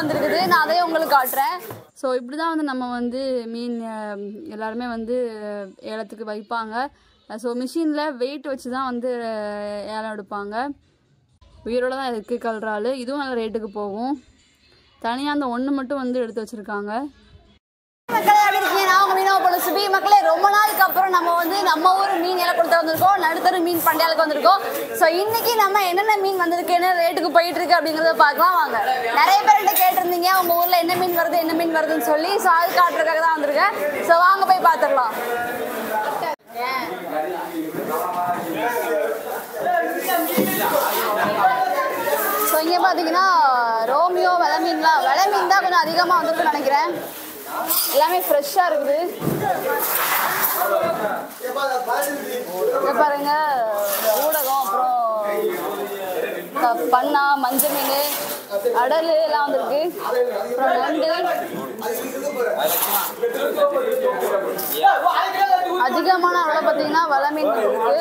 வந்திருக்குது. நான் அதையே உங்களுக்கு காட்டுறேன். ஸோ இப்படி தான் வந்து நம்ம வந்து மீன் எல்லாருமே வந்து ஏலத்துக்கு வைப்பாங்க. ஸோ மிஷினில் வெயிட் வச்சு தான் வந்து ஏலம் எடுப்பாங்க. உயிரோடு தான் இருக்குது கல்றால். இதுவும் நல்ல ரேட்டுக்கு போகும். தனியாக அந்த ஒன்று மட்டும் வந்து எடுத்து வச்சுருக்காங்க. மக்களே எப்படி இருக்கீங்க? நான் உங்கள் மீனவ போல சுபி. மக்களே ரொம்ப நாளுக்கு அப்புறம் நம்ம வந்து நம்ம ஊர் மீன் ஏலம் கொடுத்து வந்திருக்கோம். நடுத்தர மீன் பண்டியாளுக்கு வந்திருக்கோம். ஸோ இன்னைக்கு நம்ம என்னென்ன மீன் வந்திருக்கு, என்ன ரேட்டுக்கு போயிட்டு இருக்கு அப்படிங்கிறத பார்க்கலாம் வாங்க. நிறைய பேர்கிட்ட கேட்டிருந்தீங்க உங்கள் ஊரில் என்ன மீன் வருதுன்னு சொல்லி. ஸோ அது காட்டுறதுக்காக தான் வந்திருக்கேன். ஸோ வாங்க போய் பார்த்துடலாம். ஸோ இங்கே பார்த்தீங்கன்னா ரோமியோ வெலை மீன் தான் கொஞ்சம் அதிகமாக வந்திருக்குன்னு நினைக்கிறேன். எல்லாமே ஃப்ரெஷ்ஷாக இருக்குது. பாருங்க ஊடகம், அப்புறம் பண்ணா, மஞ்சள் மீன், அடல் எல்லாம் வந்திருக்கு. அப்புறம் நண்டு அதிகமான அளவில் பார்த்தீங்கன்னா வெலை மீன் இருக்கு.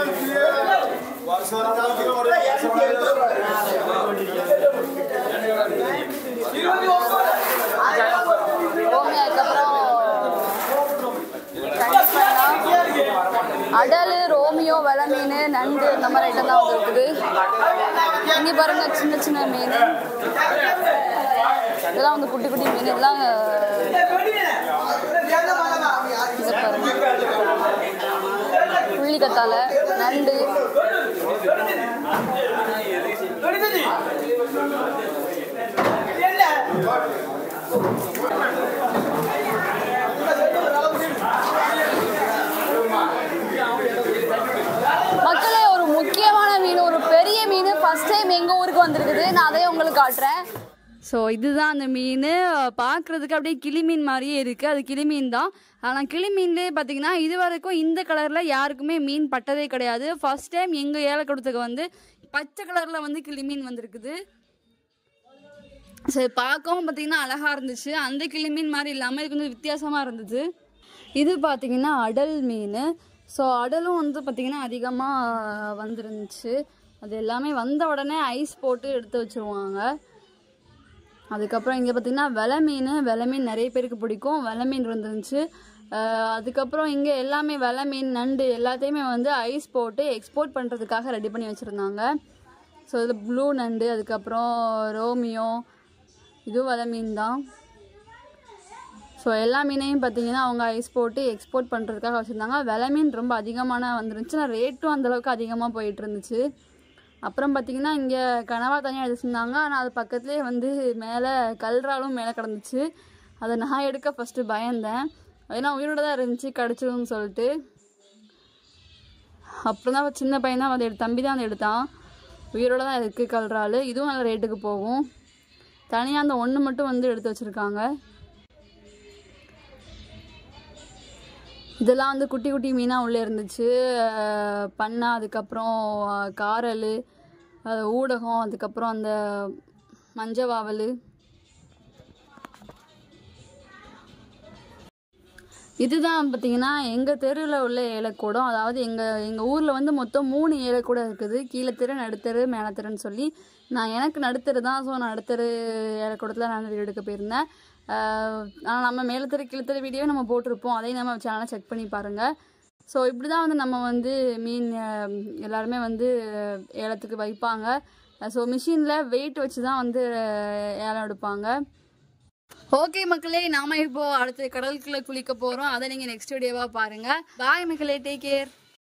அடல், ரோமியோ, வெலை மீன், நண்டு இந்த மாதிரி ஐட்டம் தான் வந்துருக்குது. இங்கே பாருங்க சின்ன சின்ன மீன், இதெல்லாம் வந்து குட்டி குட்டி மீன். இதெல்லாம் பாருங்க புள்ளி கத்தாழை, நண்டு, மக்களே ஒரு முக்கியமான மீன், ஒரு பெரிய மீன் ஃபர்ஸ்ட் டைம் எங்கள் ஊருக்கு வந்திருக்குது. நான் அதையே உங்களுக்கு காட்டுறேன். ஸோ இதுதான் அந்த மீன். பார்க்குறதுக்கு அப்படியே கிளி மீன் மாதிரியே இருக்குது. அது கிளி மீன் தான். ஆனால் கிளி மீன்லேயே பார்த்தீங்கன்னா இது வரைக்கும் இந்த கலரில் யாருக்குமே மீன் பட்டதே கிடையாது. ஃபர்ஸ்ட் டைம் எங்கள் ஏலக்கூடத்துக்கு வந்து பச்சை கலரில் வந்து கிளி மீன் வந்திருக்குது. சரி, பார்க்கவும் பார்த்தீங்கன்னா அழகாக இருந்துச்சு. அந்த கிளி மீன் மாதிரி இல்லாமல் இது கொஞ்சம் வித்தியாசமாக இருந்துச்சு. இது பார்த்தீங்கன்னா அடல் மீன். ஸோ அடலும் வந்து பார்த்திங்கன்னா அதிகமாக வந்துருந்துச்சு. அது எல்லாமே வந்த உடனே ஐஸ் போட்டு எடுத்து வச்சுருவாங்க. அதுக்கப்புறம் இங்கே பார்த்திங்கன்னா வெலை மீன் நிறைய பேருக்கு பிடிக்கும். வெலை மீன் இருந்துருந்துச்சு. அதுக்கப்புறம் இங்கே எல்லாமே வெலை மீன், நண்டு எல்லாத்தையுமே வந்து ஐஸ் போட்டு எக்ஸ்போர்ட் பண்ணுறதுக்காக ரெடி பண்ணி வச்சுருந்தாங்க. ஸோ இதில் ப்ளூ நண்டு, அதுக்கப்புறம் ரோமியோ, இதுவும் வெலை மீன் தான். ஸோ எல்லா மீனையும் பார்த்தீங்கன்னா அவங்க ஐஸ் போட்டு எக்ஸ்போர்ட் பண்ணுறதுக்காக வச்சுருந்தாங்க. வெலை மீன் ரொம்ப அதிகமான வந்துருந்துச்சு. ஆனால் ரேட்டும் அந்தளவுக்கு அதிகமாக போயிட்டு இருந்துச்சு. அப்புறம் பார்த்திங்கன்னா இங்கே கனவா தனியாக எடுத்துருந்தாங்க. ஆனால் அது பக்கத்துலேயே வந்து மேலே கல்றாலும் மேலே கிடந்துச்சு. அதை நான் எடுக்க ஃபஸ்ட்டு பயந்தேன். ஏன்னா உயிரோட தான் இருந்துச்சு, கிடச்சிடும்னு சொல்லிட்டு. அப்புறம் தான் சின்ன பையன் தான் வந்து தம்பி தான் வந்து எடுத்தான். உயிரோட தான் இருக்குது கல்றால். இதுவும் நல்ல ரேட்டுக்கு போகும். தனியாக அந்த ஒன்று மட்டும் வந்து எடுத்து வச்சுருக்காங்க. இதெல்லாம் வந்து குட்டி குட்டி மீனாக உள்ளே இருந்துச்சு. பண்ணா, அதுக்கப்புறம் காரல், ஊடகம், அதுக்கப்புறம் அந்த மஞ்சவாவல். இதுதான் பார்த்திங்கன்னா எங்கள் தெருவில் உள்ள ஏலக்கூடம். அதாவது எங்கள் ஊரில் வந்து மொத்தம் 3 ஏலக்கூடம் இருக்குது. கீழே தெரு, நடுத்தரு, மேலே தெருன்னு சொல்லி. எனக்கு நடுத்தரு தான். ஸோ நான் நடுத்தரு ஏலக்கூடத்தில் நான் வீடியோ எடுக்க போயிருந்தேன். ஆனால் நம்ம மேலத்தெரு கீழத்தெரு வீடியோ நம்ம போட்டிருப்போம். அதையும் நம்ம சேனலை செக் பண்ணி பாருங்கள். ஸோ இப்படி தான் வந்து நம்ம வந்து மீன் எல்லாருமே வந்து ஏலத்துக்கு வைப்பாங்க. ஸோ மிஷினில் வெயிட் வச்சு தான் வந்து ஏலம் எடுப்பாங்க. ஓகே மக்களே, நாம் இப்போது அடுத்த கடலுக்குள்ளே குளிக்க போகிறோம். அதை நீங்கள் நெக்ஸ்ட் வீடியோவாக பாருங்கள். பாய் மக்களே, டேக் கேர்.